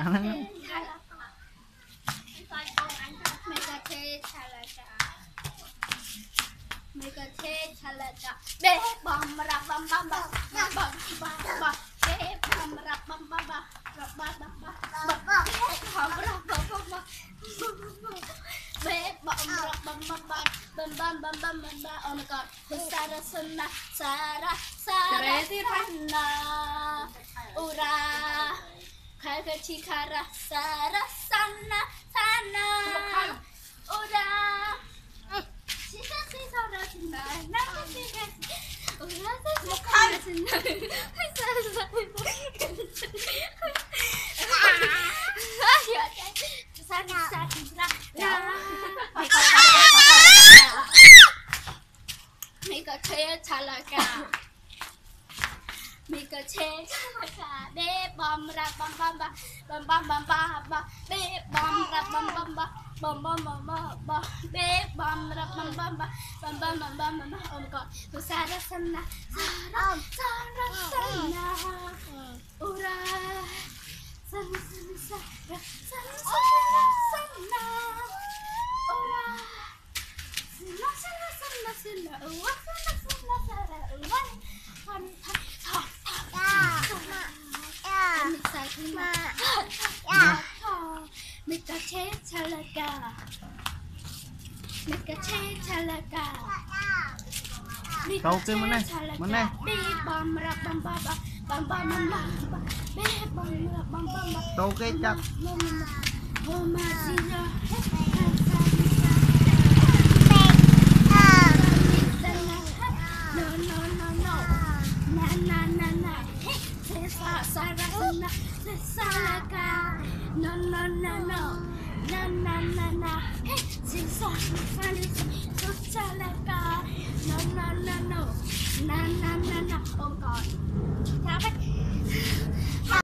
นั้นไม่ก็เทชะละกะเบะบอมรับบัมบัมบัมบัมบัมบัมบัมเบะบอมรับบัมบัมบัมรับบัมบัมบัมบัมบัมบอมรับบัมบัมบัมเบะบอมรับบัมบัมบัมบัมบัมบัมบัมบัมบัม oh my god สารสนะสารสารพันนาอุราคาคาชิคาราสารสันนาสานาอุรามีกระเทยชาลากามีกระเทยชาลากาเบบอมรับบัมบัมบัมบัมบัมบัมบัมเบบอมรับบัมบัมบัมบัมบัมบัมบัมบัมเบบอมรับบัมบัมบัมบัมบัมบัมบัมบัม oh my god สารสนะสารสนะอุราสารสนะสารสนะอุราสารสนะสนะอุราสารสนะสารอุราพันพันทอทอมิสายขึ้นมาทอมิกาเชชาลากามิกาเชชาลากา kau ke mana mana บีบอมรับบัมบัมบัมบัมบัมบัมบัมบีบอมรับบัมบัมบัม kau ke cak โอมาซิโนสารสนะสารกา no no no no no no no no สิสอนฟัน